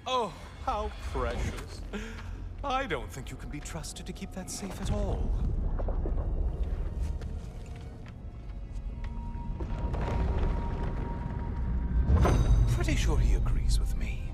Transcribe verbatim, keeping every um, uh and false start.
Oh, how precious. I don't think you can be trusted to keep that safe at all. Pretty sure he agrees with me.